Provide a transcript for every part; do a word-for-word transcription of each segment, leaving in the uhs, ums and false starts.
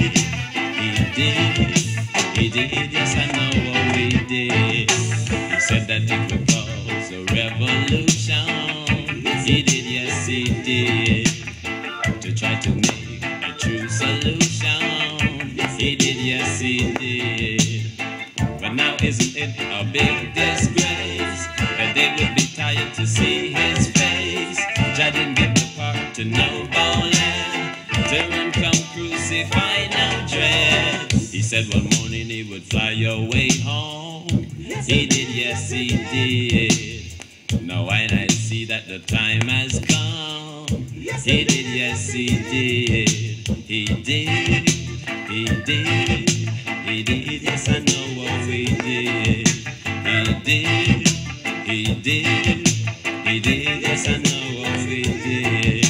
did, he did, he did, yes I know what he did. He said that it would cause a revolution. He did, yes he did, to try to make a true solution. He did, yes he did. But now isn't it a big disgrace that they would be tired to see his face? Jah didn't get the part to know bowling, to run come crucify now dread. He said one morning he would fly away home. He did, yes he did. Now when I see that the time has come, he did, yes he did. He did, he did, he did, yes I know what we did. He did, he did, he did, yes I know what we did.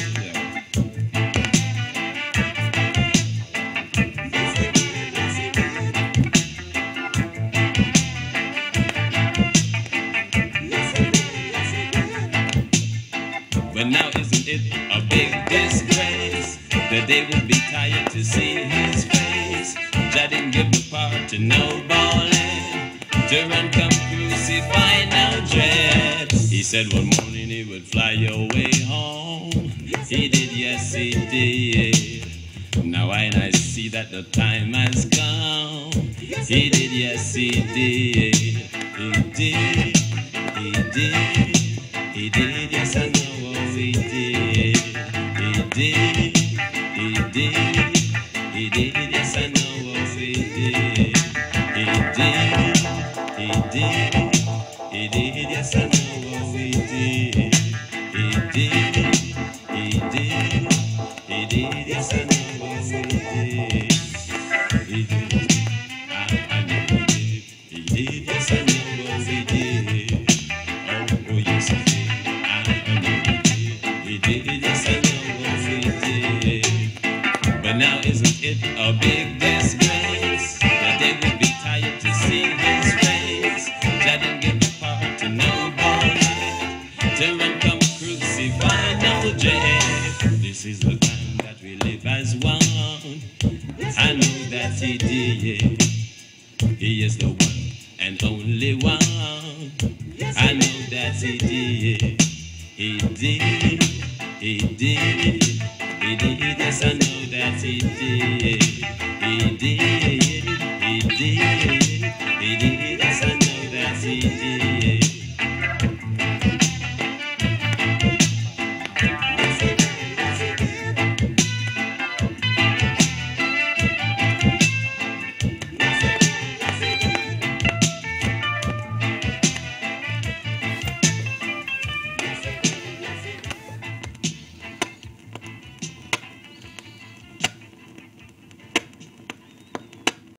But now isn't it a big disgrace that they would be tired to see his face? Jah didn't give the part to nobody, to run come crucify now dread. He said one morning he would fly away home. He did, yes he did. Now when I see that the time has come, he did, yes he did. He did, he did, he did, yes I know what he did. He did, he did, he did, yes I know what he did. He did, he did, he did, yes I know what he did. He did, he did, he did, yes I know what he did. He did, I, I know he did. He did, yes I know what he did. Oh, oh yes I did. I, I know he did. He did, yes I know what he did. But now isn't it a big disgrace that they would be tired to see his face? Jah didn't give the part to nobody, to run come crucify no dread. This is the time that we live as one. I know that he did. He is the one and only one. I know that he did. He did, he did, he did, yes I know that he did.